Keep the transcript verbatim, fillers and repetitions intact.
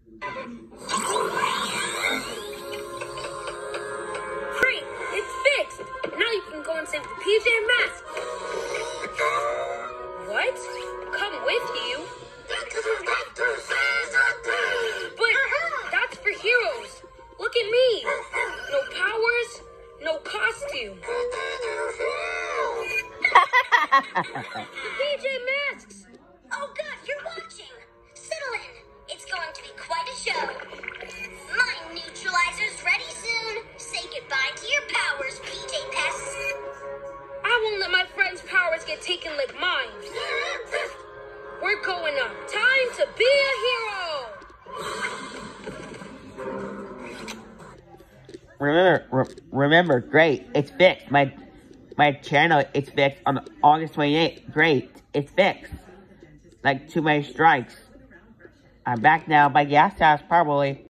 Great, it's fixed. Now you can go and save the P J Masks. What? Come with you? But that's for heroes. Look at me. No powers, no costume. P J Masks! Oh good, you're watching. Settle in. It's going to be quite a show. My neutralizer's ready soon. Say goodbye to your powers, P J Pests. I won't let my friends' powers get taken like mine. We're going up. Time to be a hero! Remember, re remember, great, it's fixed. My my channel is fixed on August twenty-eighth. Great, it's fixed. Like two many strikes. I'm back now, but yes, that's probably.